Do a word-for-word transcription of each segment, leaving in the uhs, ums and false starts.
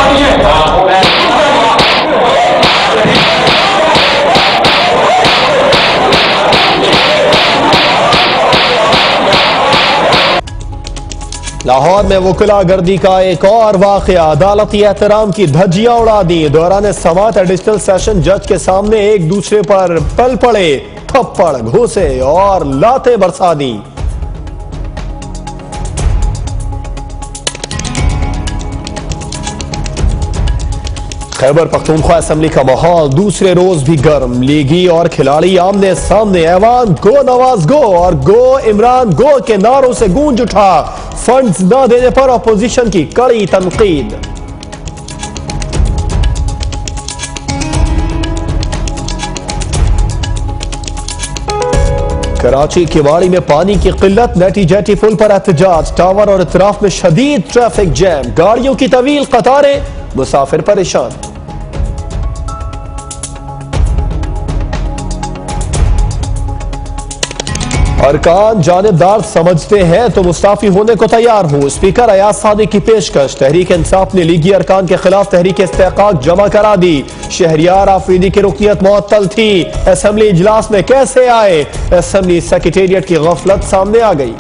लाहौर में वकीला गर्दी का एक और वाकया, अदालती एहतराम की धज्जियां उड़ा दी। दौरान समाअत एडिशनल सेशन जज के सामने एक दूसरे पर पल पड़े, थप्पड़, घूसे और लातें बरसा दी। खैबर पख्तूनख्वा असेंबली का माहौल दूसरे रोज भी गर्म। लीगी और खिलाड़ी आमने सामने, ऐवान गो नवाज गो और गो इमरान गो के नारों से गूंज उठा। फंड्स न देने पर अपोजिशन की कड़ी तनकीद। कराची किवाड़ी में पानी की किल्लत, नेटी जेटी पुल पर एहतजाज। टावर और इतराफ में शदीद ट्रैफिक जैम, गाड़ियों की तवील कतारें, मुसाफिर परेशान। अरकान जानिबदार समझते हैं तो मुस्ताफी होने को तैयार हूं, स्पीकर अयाज सादी की पेशकश। तहरीक इंसाफ ने लीगी अरकान के खिलाफ तहरीक इस्तेहकाक जमा करा दी। शहरियार आफरीदी की रुकनियत मुअत्तल थी, असेंबली इजलास में कैसे आए? असेंबली सेक्रेटेरिएट की गफलत सामने आ गई।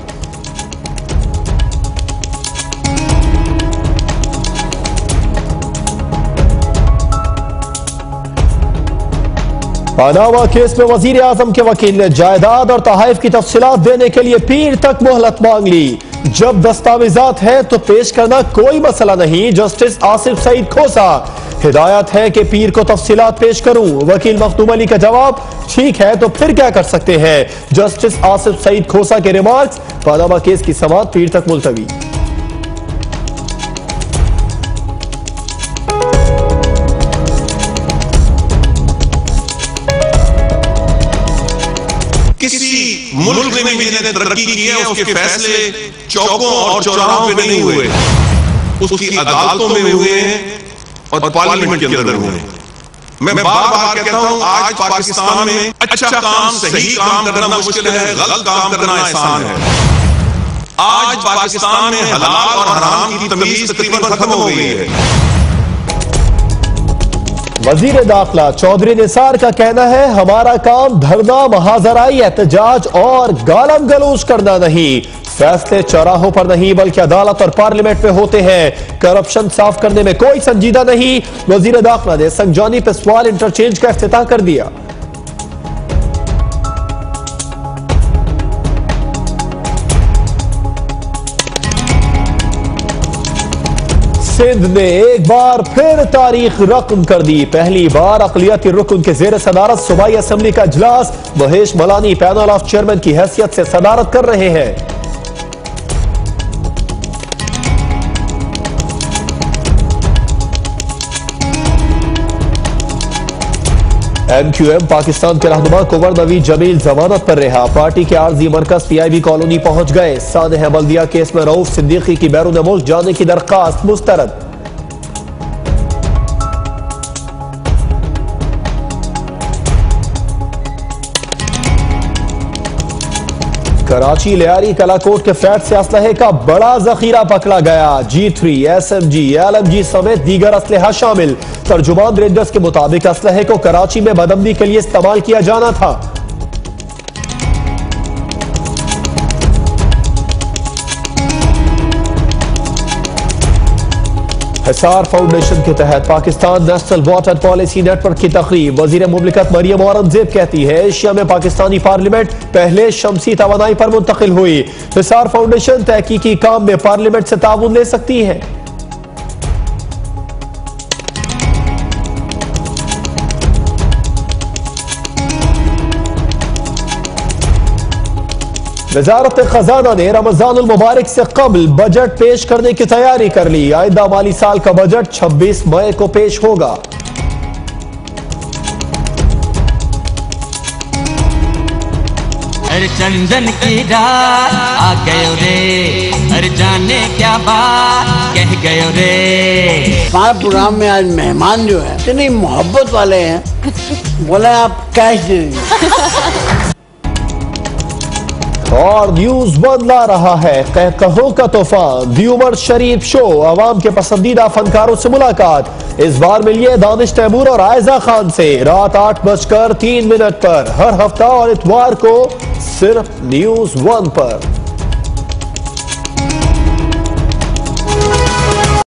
पनामा केस में वजीर आजम के वकील ने जायदाद और तहाइफ की तफसीलात देने के लिए पीर तक मोहलत मांग ली। जब दस्तावेजात है तो पेश करना कोई मसला नहीं। जस्टिस आसिफ सईद खोसा, हिदायत है कि पीर को तफसीलात पेश करूं। वकील मखदूम अली का जवाब, ठीक है तो फिर क्या कर सकते हैं। जस्टिस आसिफ सईद खोसा के रिमार्क्स, पनामा केस की समाअत पीर तक मुलतवी। किसी मुल्क में भी जिसने तरक्की की है उसके फैसले चौकों और चौराहों पे नहीं हुए, उसकी अदालतों में हुए हैं और पार्लियामेंट के अंदर हुए हैं। मैं बार बार कहता हूं, आज पाकिस्तान में अच्छा काम, सही काम करना मुश्किल है, गलत काम करना आसान है। आज पाकिस्तान में हलाल और हराम की तमीज तकरीबन खत्म हो गई है। वजीर दाखिला चौधरी निसार का कहना है, हमारा काम धरना, महाजराई, एहतजाज और गालम गलूज करना नहीं। फैसले चौराहों पर नहीं बल्कि अदालत और पार्लियामेंट में होते हैं। करप्शन साफ करने में कोई संजीदा नहीं। वजीर दाखिला ने संगजानी पिसवाल इंटरचेंज का इफ्तिताह कर दिया। सिंध ने एक बार फिर तारीख रकम कर दी। पहली बार अक़लियती रुकन के जेर सदारत सूबाई असेंबली का इजलास, Mahesh Malani panel of chairman की हैसियत से सदारत कर रहे हैं। एम क्यू एम पाकिस्तान के रहनुमा कुंवर नवीद जमील जमानत पर रहा। पार्टी के आर्जी मरकज पी आई बी कॉलोनी पहुंच गए। सानह बल्दिया केस में रऊफ सिद्दीकी की बैरून मुल्क जाने की दरखास्त मुस्तरद। कराची लियारी कलाकोट के फ्लैट से असलहे का बड़ा जखीरा पकड़ा गया। G three, S M G, L M G समेत दीगर असलहा शामिल। तर्जुमान रेंजर्स के मुताबिक असलहे को कराची में बदअमनी के लिए इस्तेमाल किया जाना था। हिसार फाउंडेशन के तहत Pakistan national water policy network की तकरीब। वजीर मुमलिकत मरियम औरंगजेब कहती है, एशिया में पाकिस्तानी पार्लियामेंट पहले शमसी तवानाई पर मुंतकिल हुई। हिसार फाउंडेशन तहकीकी काम में पार्लियामेंट से ताउन ले सकती है। वजारत खजाना ने रमजान मुबारक से कबल बजट पेश करने की तैयारी कर ली। आइंदा माली साल का बजट छब्बीस मई को पेश होगा। हर चंदन की रात आ गयो रे, हर जाने क्या बात कह गयो रे। हमारे प्रोग्राम में आज मेहमान जो है इतनी मोहब्बत वाले हैं, बोले आप कैश दे दीजिए। और न्यूज वन ला रहा है कहकहों का तूफान, दी उमर शरीफ शो, आवाम के पसंदीदा फनकारों से मुलाकात। इस बार मिलिए दानिश तैमूर और आयजा खान से रात आठ बजकर तीन मिनट पर, हर हफ्ता और इतवार को सिर्फ न्यूज वन पर।